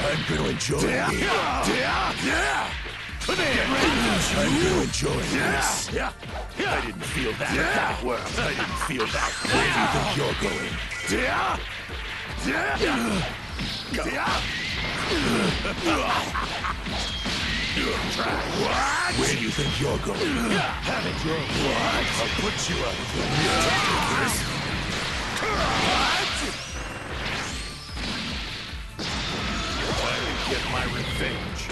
I'm gonna enjoy it. I'm gonna enjoy this. I didn't feel that. That worked. I didn't feel that. Where do you think you're going? What? Where do you think you're going? Have it your what? I'll put you out of your misery. Time to get my revenge.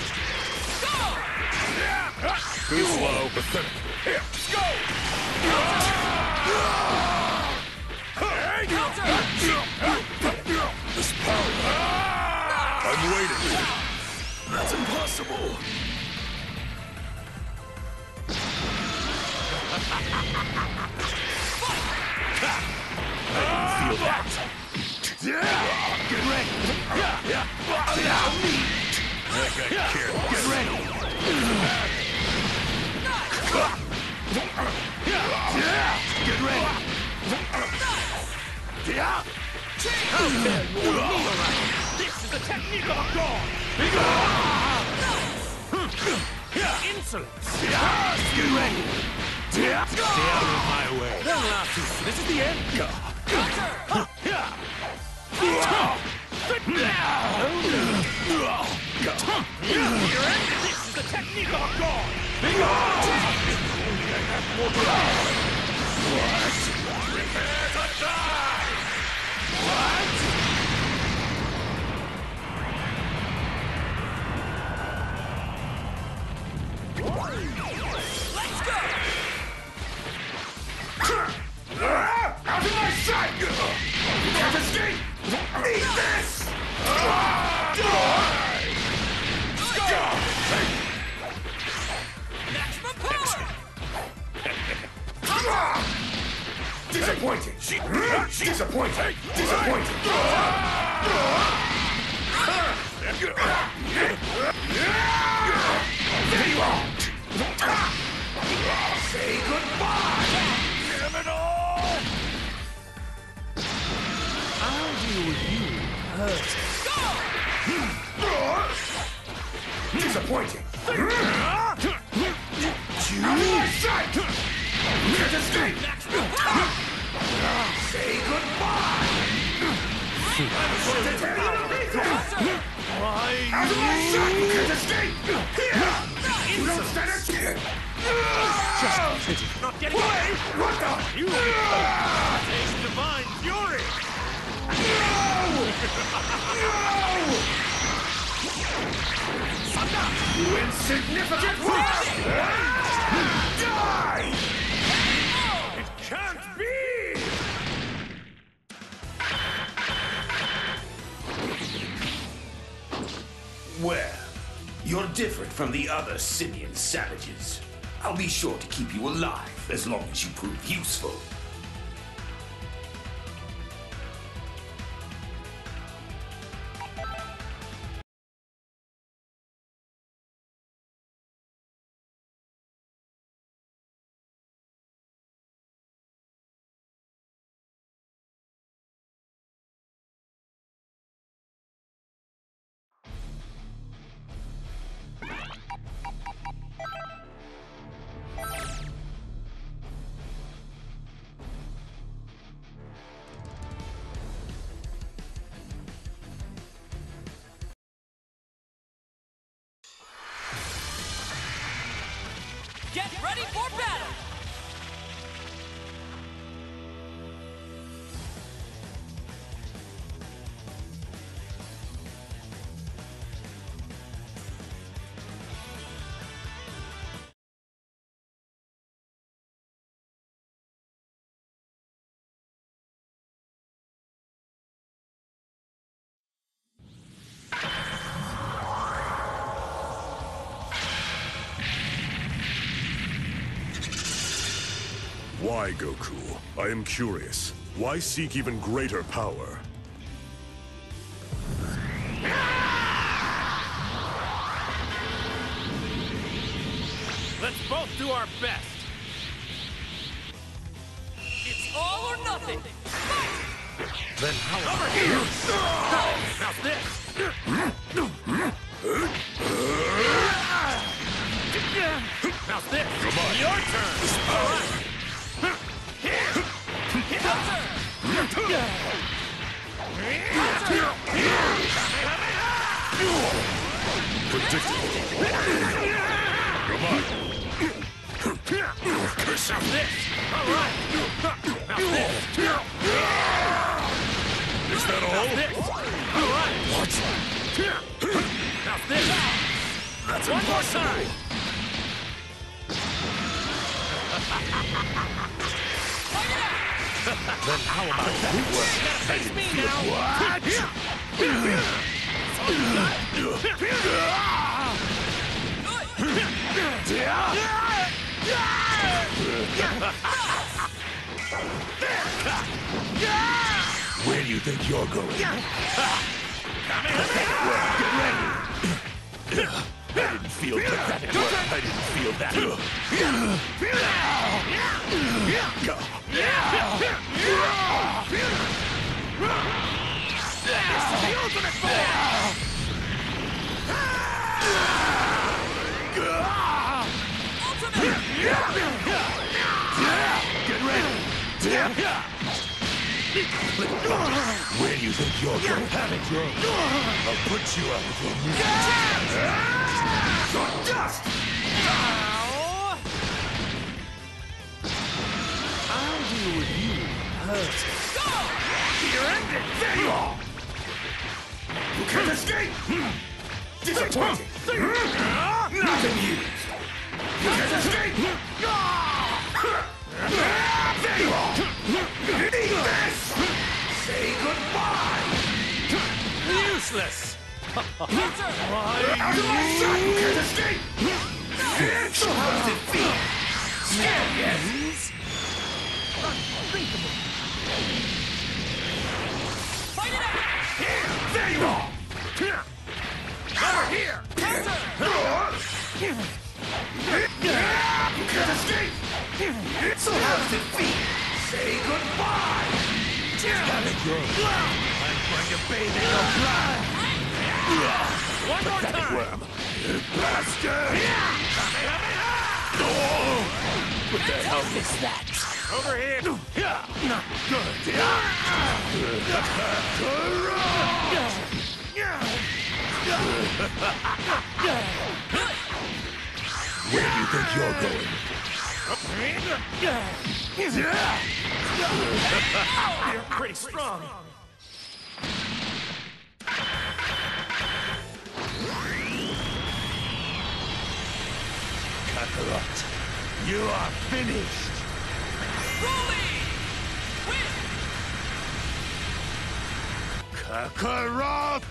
Too slow, pathetic. Here, let's go! This power. I'm waiting. That's impossible. I didn't feel that. Get ready. Allow me. That guy cared. Get ready. Get ready. How dare you order me around? This is the technique of a god. Insolence. Get ready. Stay out of my way. Don't last too soon. This is the end. This is the technique of a god. What? Prepare to die! What? Let's go! Out of my sight! You can't escape! Eat this! Maximum power! Disappointing! Disappointing! Disappointing! There you are! Say goodbye! Damn it all! I'll deal with you first. Go! Disappointing! Out of my sight! Can't escape! Say goodbye! I'm going to tear you to pieces! Out of my sight! You can't escape! Here! You don't stand a chance! Just pity. Not getting away! What the? You taste divine fury! No! No! You insignificant rat! Die! It can't be! Well, you're different from the other simian savages. I'll be sure to keep you alive as long as you prove useful. Get ready for battle! Why, Goku? I am curious. Why seek even greater power? Let's both do our best. It's all or nothing. Fight! Then how over here? Now this. Now this. Come on. Your turn. All right. Here. Counter. Predictable. Come on. Now this. All right. Now this. Is that all? Now this. All right. What? Now this. That's One more impossible. time. Then how about that work? I didn't feel Where do you think you're going? Get ready. I didn't feel pathetic work. I didn't feel that. This is the ultimate form. Get ready. Where do you think you're going? Have it your way. I'll put you out of your misery. Dust! I'll deal with you first. Go! You're ended! There you are! You can't escape! Disappointing! Nothing used! You can't escape! There you are! Eat this! Say goodbye! Useless! After my shot, you can't escape! So how does it feel? Scared yet? Unthinkable! Fight it out! There you are! Over here! You can't escape! So how does it feel? Say goodbye! Have it your way. I'm going to bathe in your blood! One more time! Worm. Bastard! What the hell is that? Over here! Not good. Where do you think you're going? You're pretty strong. Kakarot, you are finished. Broly! Win! Kakarot!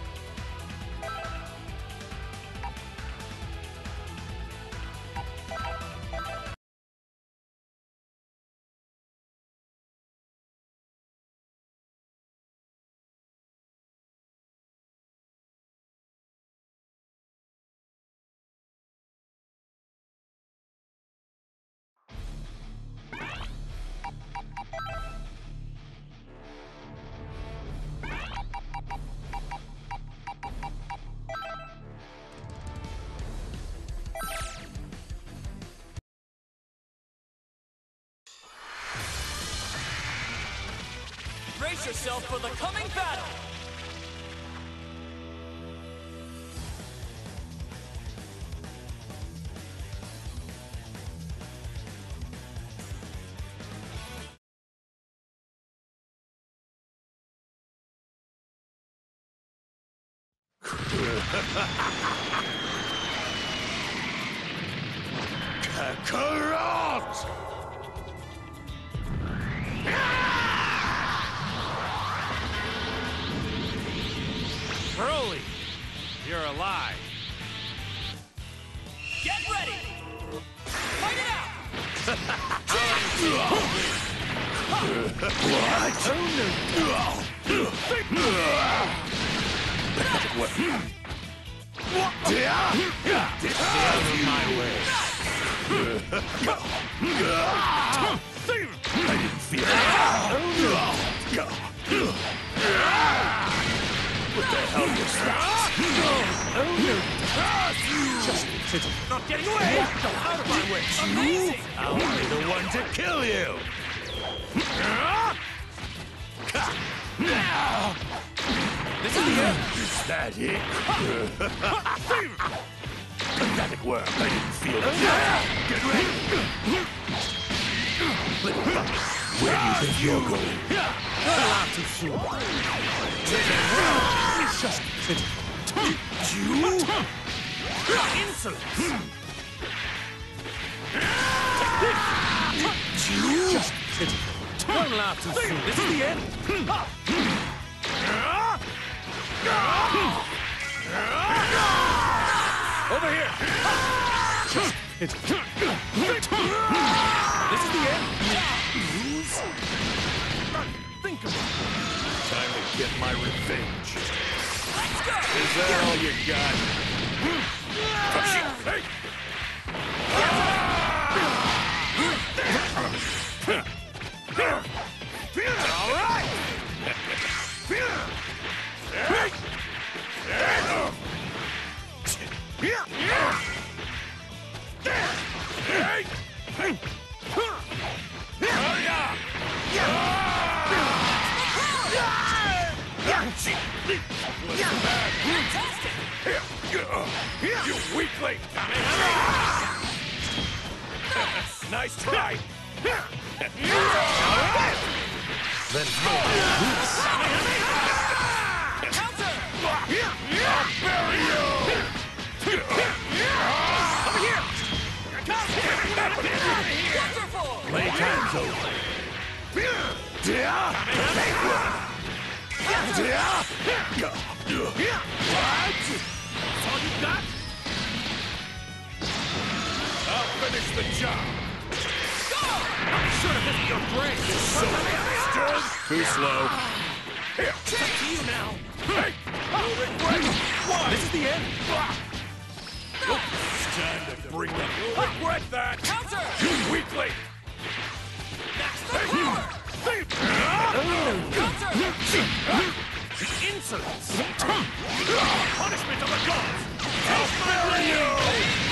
Brace yourself for the coming battle! Kakarot! Broly, you're alive. Get ready! Fight it out! Get out of my way. I didn't feel it. pitiful. Not getting away! Go out of my way! Amazing! I'll be the one to kill you! This is the end! Is that it? Pathetic work. I didn't feel it. Get ready! Where do you think you're going? Not allowed too soon. It's just pitiful. You? Insolence! You? Just pitiful. Don't laugh too soon. This is the end. Over here. Just pitiful. This is the end. Lose? Think of it. Time to get my revenge. Let's go. Is that all you got? Hey! All right! You weakling! Nice try! Then counter! I'll bury you! Over here! Wonderful! Playtime's over. What? That's all you got? I'll finish the job. Go! I'm sure to visit your grave. So understood. Too slow. Here. It's up to you now. Hey! No regret. One. This is the end. It's time to bring them. You'll regret that. Counter! You weakling. That's the power. Counter! The insolence! Punishment of the gods! I'll bury you!